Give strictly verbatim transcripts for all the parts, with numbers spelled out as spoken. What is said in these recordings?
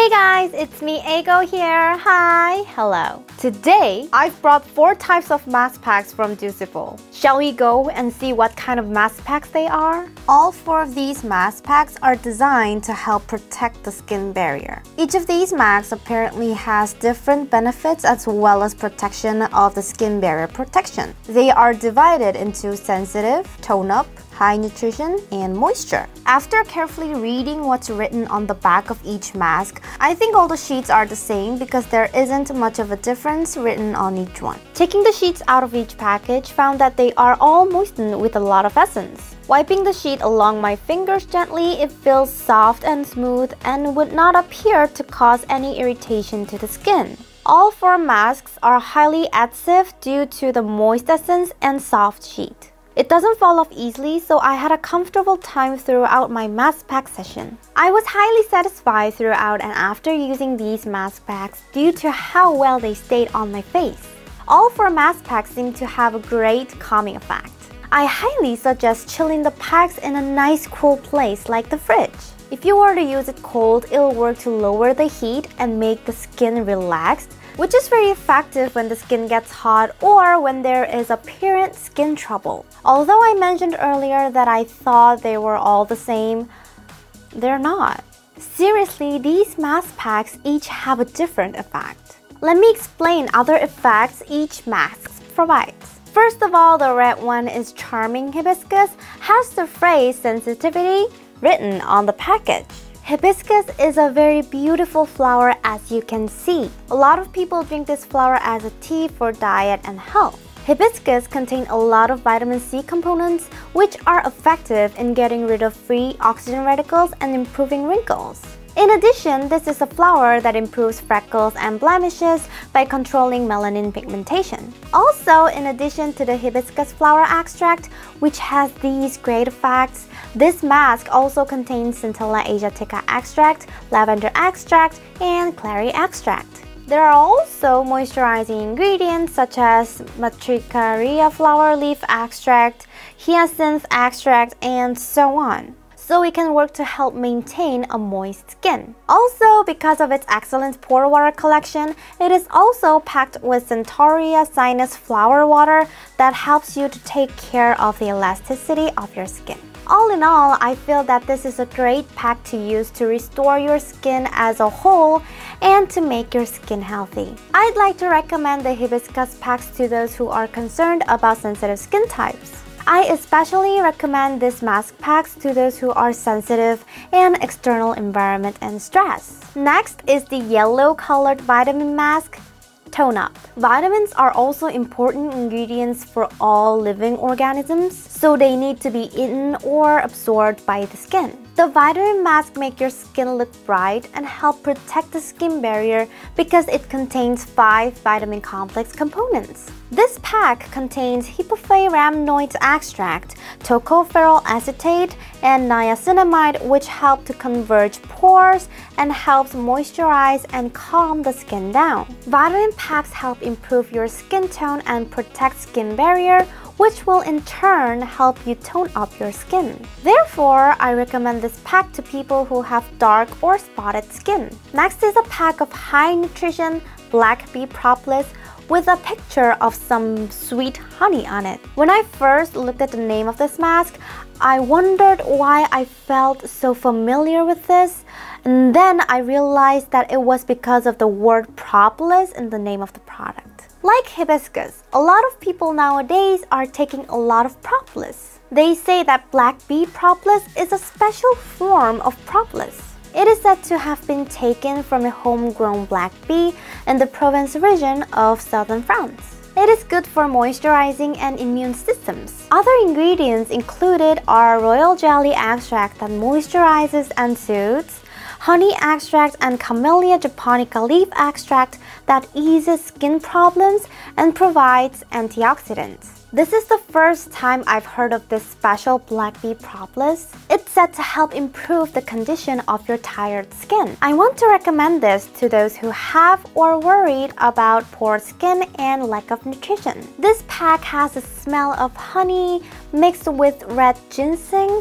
Hey guys, it's me Aego here. Hi, hello. Today, I've brought four types of mask packs from Juicyful. Shall we go and see what kind of mask packs they are? All four of these mask packs are designed to help protect the skin barrier. Each of these masks apparently has different benefits as well as protection of the skin barrier protection. They are divided into sensitive, tone-up, high nutrition, and moisture. After carefully reading what's written on the back of each mask, I think all the sheets are the same because there isn't much of a difference written on each one. Taking the sheets out of each package, found that they are all moistened with a lot of essence. Wiping the sheet along my fingers gently, it feels soft and smooth and would not appear to cause any irritation to the skin. All four masks are highly adhesive due to the moist essence and soft sheet. It doesn't fall off easily, so I had a comfortable time throughout my mask pack session. I was highly satisfied throughout and after using these mask packs due to how well they stayed on my face. All four mask packs seem to have a great calming effect. I highly suggest chilling the packs in a nice cool place like the fridge. If you were to use it cold, it'll work to lower the heat and make the skin relaxed, which is very effective when the skin gets hot or when there is apparent skin trouble. Although I mentioned earlier that I thought they were all the same, they're not. Seriously, these mask packs each have a different effect. Let me explain other effects each mask provides. First of all, the red one is Charming Hibiscus, has the phrase sensitivity written on the package. Hibiscus is a very beautiful flower as you can see. A lot of people drink this flower as a tea for diet and health. Hibiscus contain a lot of vitamin C components which are effective in getting rid of free oxygen radicals and improving wrinkles. In addition, this is a flower that improves freckles and blemishes by controlling melanin pigmentation. Also, in addition to the hibiscus flower extract, which has these great effects, this mask also contains Centella asiatica extract, lavender extract, and clary extract. There are also moisturizing ingredients such as Matricaria flower leaf extract, hyacinth extract, and so on, so it can work to help maintain a moist skin. Also, because of its excellent pore water collection, it is also packed with Centaurea sinus flower water that helps you to take care of the elasticity of your skin. All in all, I feel that this is a great pack to use to restore your skin as a whole and to make your skin healthy. I'd like to recommend the hibiscus packs to those who are concerned about sensitive skin types. I especially recommend these mask packs to those who are sensitive and external environment and stress. Next is the yellow colored vitamin mask, Tone Up. Vitamins are also important ingredients for all living organisms, so they need to be eaten or absorbed by the skin. The vitamin mask makes your skin look bright and help protect the skin barrier because it contains five vitamin complex components. This pack contains hypoflavanoid extract, tocopherol acetate, and niacinamide, which help to converge pores and helps moisturize and calm the skin down. Vitamin packs help improve your skin tone and protect skin barrier, which will in turn help you tone up your skin. Therefore, I recommend this pack to people who have dark or spotted skin. Next is a pack of high nutrition black bee propolis with a picture of some sweet honey on it. When I first looked at the name of this mask, I wondered why I felt so familiar with this, and then I realized that it was because of the word propolis in the name of the product. Like hibiscus, a lot of people nowadays are taking a lot of propolis. They say that black bee propolis is a special form of propolis. It is said to have been taken from a homegrown black bee in the Provence region of southern France. It is good for moisturizing and immune systems. Other ingredients included are royal jelly extract that moisturizes and soothes, honey extract and Camellia japonica leaf extract that eases skin problems and provides antioxidants. This is the first time I've heard of this special black bee propolis. It's said to help improve the condition of your tired skin. I want to recommend this to those who have or worried about poor skin and lack of nutrition. This pack has a smell of honey mixed with red ginseng,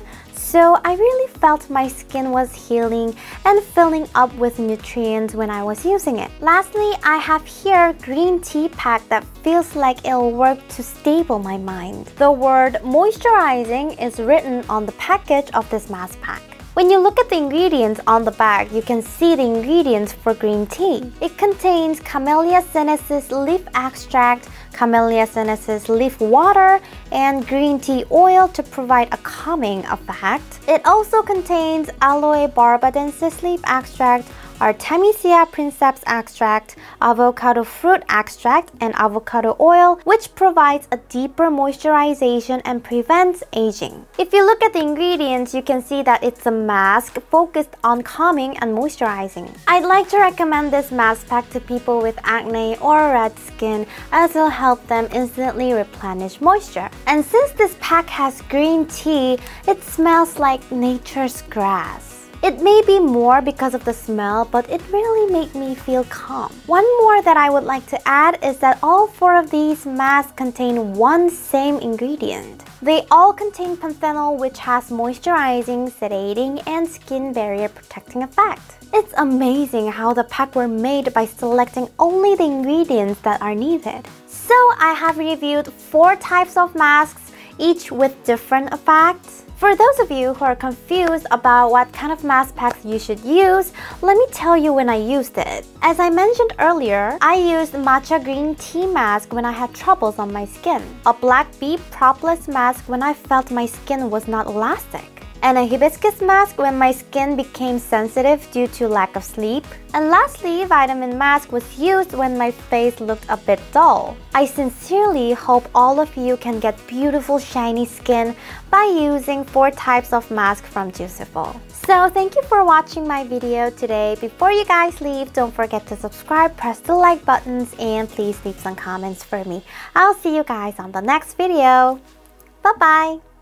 So I really felt my skin was healing and filling up with nutrients when I was using it. Lastly, I have here green tea pack that feels like it'll work to stable my mind. The word moisturizing is written on the package of this mask pack. When you look at the ingredients on the bag, you can see the ingredients for green tea. It contains Camellia sinensis leaf extract, Camellia sinensis leaf water, and green tea oil to provide a calming effect. It also contains Aloe barbadensis leaf extract, Artemisia princeps extract, avocado fruit extract, and avocado oil, which provides a deeper moisturization and prevents aging. If you look at the ingredients, you can see that it's a mask focused on calming and moisturizing. I'd like to recommend this mask pack to people with acne or red skin, as it'll help them instantly replenish moisture. And since this pack has green tea, it smells like nature's grass. It may be more because of the smell, but it really made me feel calm. One more that I would like to add is that all four of these masks contain one same ingredient. They all contain panthenol, which has moisturizing, sedating, and skin barrier protecting effect. It's amazing how the pack were made by selecting only the ingredients that are needed. So I have reviewed four types of masks, each with different effects. For those of you who are confused about what kind of mask packs you should use, let me tell you when I used it. As I mentioned earlier, I used matcha green tea mask when I had troubles on my skin, a black bee propolis mask when I felt my skin was not elastic, and a hibiscus mask when my skin became sensitive due to lack of sleep. And lastly, vitamin mask was used when my face looked a bit dull. I sincerely hope all of you can get beautiful shiny skin by using four types of mask from Juicyful. So thank you for watching my video today. Before you guys leave, don't forget to subscribe, press the like buttons, and please leave some comments for me. I'll see you guys on the next video. Bye bye!